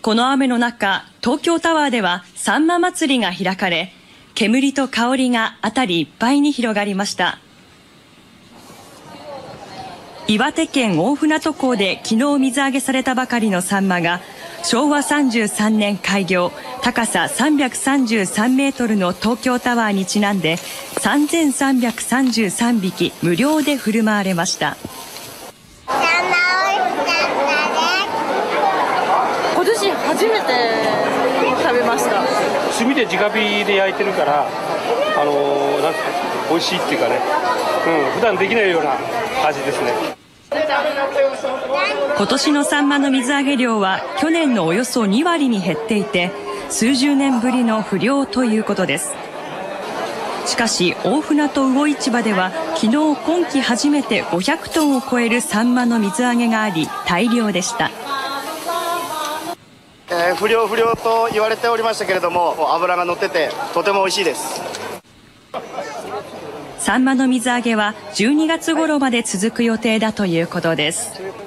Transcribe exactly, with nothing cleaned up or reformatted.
この雨の中、東京タワーではさんま祭りが開かれ、煙と香りが辺りいっぱいに広がりました。岩手県大船渡港で昨日水揚げされたばかりのサンマが、しょうわさんじゅうさんねん開業、高ささんびゃくさんじゅうさんメートルの東京タワーにちなんで、さんぜんさんびゃくさんじゅうさんびき無料で振る舞われました。 今年初めて食べました。 炭で直火で焼いてるから、あのー、なんか美味しいっていうかね、うん、普段できないような味ですね。 今年のサンマの水揚げ量は去年のおよそにわりに減っていて、数十年ぶりの不漁ということです。しかし大船渡魚市場では昨日今季初めてごひゃくトンを超えるサンマの水揚げがあり、大漁でした。 えー、不漁不漁と言われておりましたけれども、脂が乗っててとても美味しいです。 サンマの水揚げはじゅうにがつ頃まで続く予定だということです。